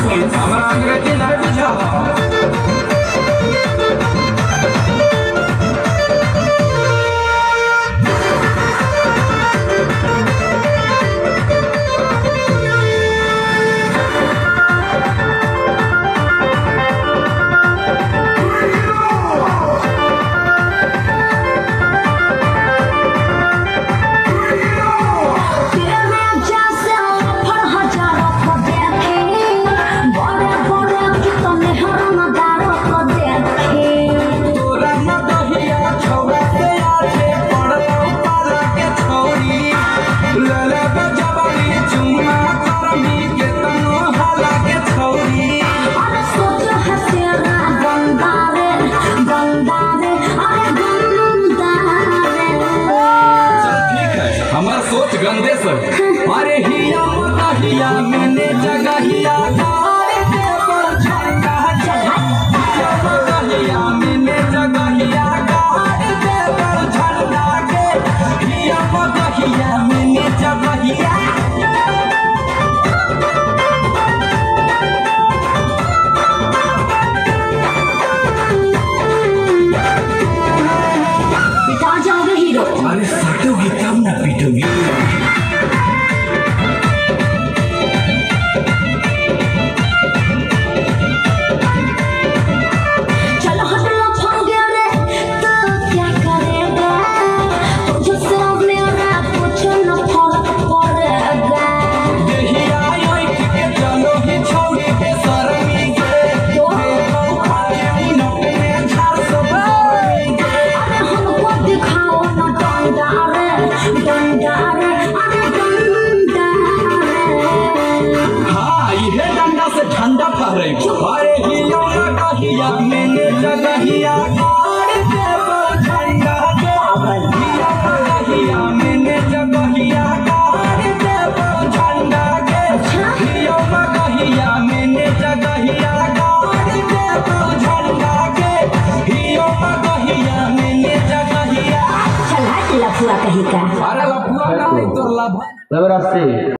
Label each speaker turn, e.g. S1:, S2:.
S1: हमरा अंग्रेजी नहीं बुझा सोच गंदे से अरे हिया हिया मैंने जगहिया गाड़ के झंडा हिया मैंने जगहिया गाड़ के झंडा के हिया मैंने जगहिया
S2: पिटा जाओगे हीरो।
S1: अरे सटोगी तब ना पीटोगी। ठंडा कर रही अरे हिया हिया मैंने जगहिया गाड़ के झंडा के हिया मैंने जगहिया गाड़ के झंडा के हिया मैंने जगहिया गाड़ के झंडा के हिया मैंने जगहिया।
S2: चल हट लफुआ कहीं का।
S1: अरे लफुआ नहीं तो लभ